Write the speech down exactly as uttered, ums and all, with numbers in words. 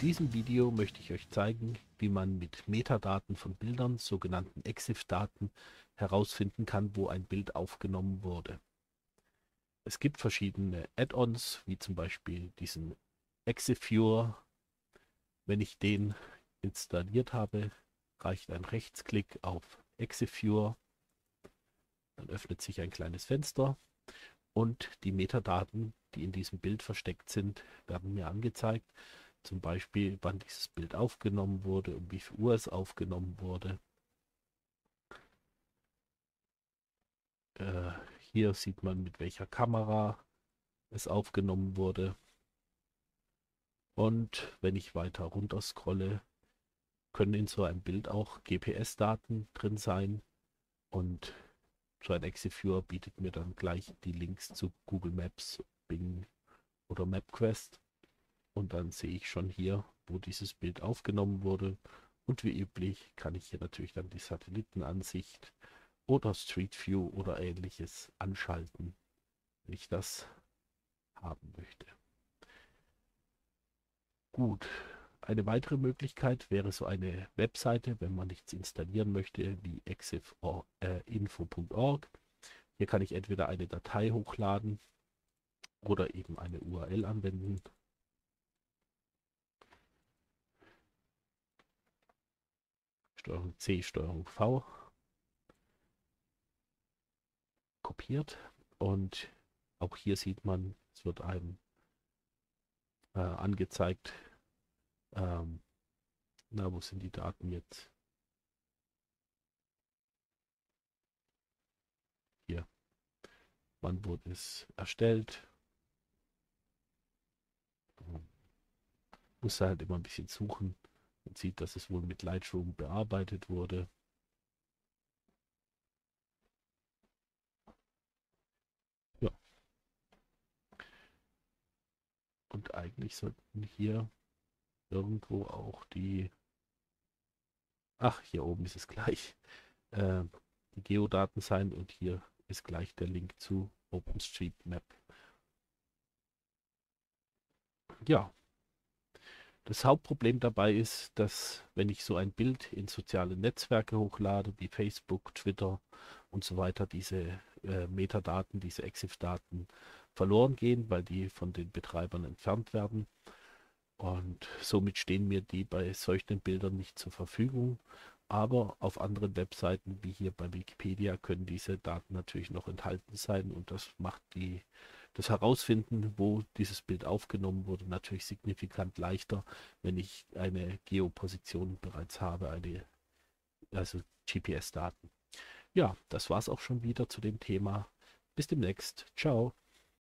diesem Video möchte ich euch zeigen, wie man mit Metadaten von Bildern, sogenannten EXIF-Daten, herausfinden kann, wo ein Bild aufgenommen wurde. Es gibt verschiedene Add-ons, wie zum Beispiel diesen EXIF-Viewer. Wenn ich den installiert habe, reicht ein Rechtsklick auf EXIF-Viewer. Dann öffnet sich ein kleines Fenster und die Metadaten, die in diesem Bild versteckt sind, werden mir angezeigt. Zum Beispiel, wann dieses Bild aufgenommen wurde, um wie viel Uhr es aufgenommen wurde. Äh, hier sieht man, mit welcher Kamera es aufgenommen wurde. Und wenn ich weiter runter scrolle, können in so einem Bild auch G P S-Daten drin sein. Und so ein EXIF-Viewer bietet mir dann gleich die Links zu Google Maps, Bing oder MapQuest. Und dann sehe ich schon hier, wo dieses Bild aufgenommen wurde. Und wie üblich kann ich hier natürlich dann die Satellitenansicht oder Street View oder ähnliches anschalten, wenn ich das haben möchte. Gut, eine weitere Möglichkeit wäre so eine Webseite, wenn man nichts installieren möchte, wie exif info punkt org. Hier kann ich entweder eine Datei hochladen oder eben eine U R L anwenden. Steuerung C, Steuerung V. Kopiert. Und auch hier sieht man, es wird einem äh, angezeigt, ähm, na, wo sind die Daten jetzt? Hier. Wann wurde es erstellt? Muss halt immer ein bisschen suchen. Man sieht, dass es wohl mit Lightroom bearbeitet wurde. Ja. Und eigentlich sollten hier irgendwo auch die... Ach, hier oben ist es gleich. Äh, die Geodaten sein und hier ist gleich der Link zu OpenStreetMap. Ja. Das Hauptproblem dabei ist, dass wenn ich so ein Bild in soziale Netzwerke hochlade, wie Facebook, Twitter und so weiter, diese äh, Metadaten, diese EXIF-Daten verloren gehen, weil die von den Betreibern entfernt werden. Und somit stehen mir die bei solchen Bildern nicht zur Verfügung. Aber auf anderen Webseiten, wie hier bei Wikipedia, können diese Daten natürlich noch enthalten sein. Und das macht die, das Herausfinden, wo dieses Bild aufgenommen wurde, natürlich signifikant leichter, wenn ich eine Geoposition bereits habe, eine, also G P S-Daten. Ja, das war es auch schon wieder zu dem Thema. Bis demnächst. Ciao.